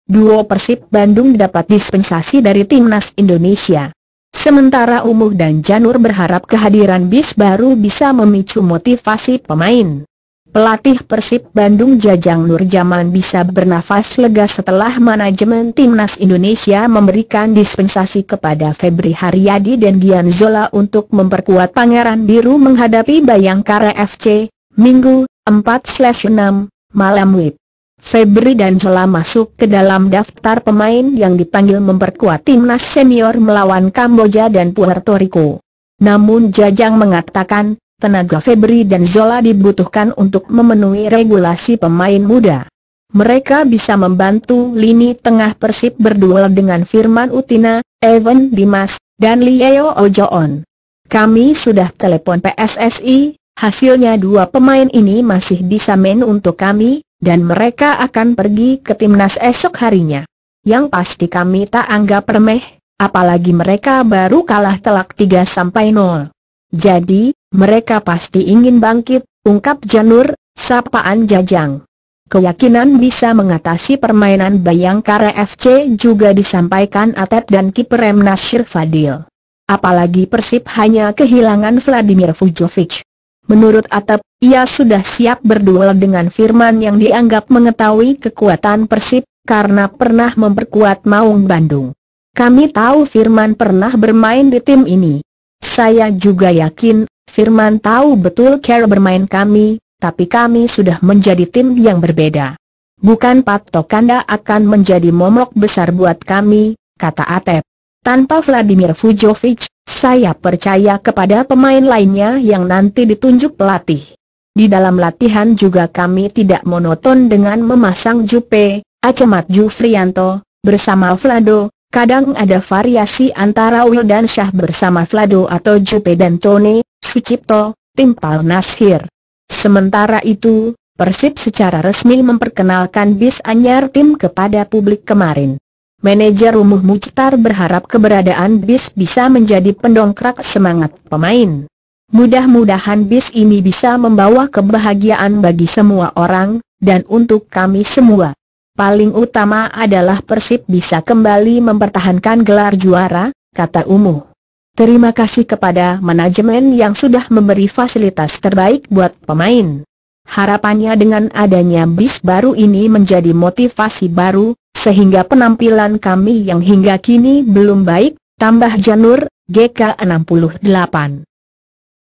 duo Persib Bandung dapat dispensasi dari timnas Indonesia. Sementara Umuh dan Janur berharap kehadiran bis baru bisa memicu motivasi pemain. Pelatih Persib Bandung Jajang Nurjaman bisa bernafas lega setelah manajemen timnas Indonesia memberikan dispensasi kepada Febri Haryadi dan Gian Zola untuk memperkuat Pangeran Biru menghadapi Bayangkara FC, Minggu, 4/6, malam WIB. Febri dan Zola masuk ke dalam daftar pemain yang dipanggil memperkuat timnas senior melawan Kamboja dan Puerto Rico. Namun Jajang mengatakan, tenaga Febri dan Zola dibutuhkan untuk memenuhi regulasi pemain muda. Mereka bisa membantu lini tengah Persib berduel dengan Firman Utina, Evan Dimas, dan Leo Ojoon. Kami sudah telepon PSSI, hasilnya dua pemain ini masih bisa main untuk kami, dan mereka akan pergi ke timnas esok harinya. Yang pasti kami tak anggap remeh, apalagi mereka baru kalah telak 3-0. Jadi, mereka pasti ingin bangkit, ungkap Janur, sapaan Jajang. Keyakinan bisa mengatasi permainan Bayangkara FC juga disampaikan Atep dan kiper M. Nasir Fadil. Apalagi Persib hanya kehilangan Vladimir Vujovic. Menurut Atep, ia sudah siap berduel dengan Firman yang dianggap mengetahui kekuatan Persib, karena pernah memperkuat Maung Bandung. Kami tahu Firman pernah bermain di tim ini. Saya juga yakin Firman tahu betul cara bermain kami, tapi kami sudah menjadi tim yang berbeda. Bukan patokan akan menjadi momok besar buat kami, kata Atep. Tanpa Vladimir Vujovic, saya percaya kepada pemain lainnya yang nanti ditunjuk pelatih. Di dalam latihan juga kami tidak monoton dengan memasang Jupe, Acemat Jufrianto, bersama Vlado. Kadang ada variasi antara Wildan Syah bersama Vlado atau Jupe dan Tony Sucipto, timpal Nasir. Sementara itu, Persib secara resmi memperkenalkan bis anyar tim kepada publik kemarin. Manajer Umuh Muchtar berharap keberadaan bis bisa menjadi pendongkrak semangat pemain. Mudah-mudahan bis ini bisa membawa kebahagiaan bagi semua orang, dan untuk kami semua. Paling utama adalah Persib bisa kembali mempertahankan gelar juara, kata Umuh. Terima kasih kepada manajemen yang sudah memberi fasilitas terbaik buat pemain. Harapannya dengan adanya bis baru ini menjadi motivasi baru, sehingga penampilan kami yang hingga kini belum baik, tambah Janur, GK68.